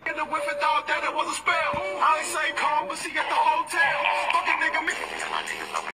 In the whip and thought that it was a spell. I ain't say calm, but she at the hotel. Fucking nigga me.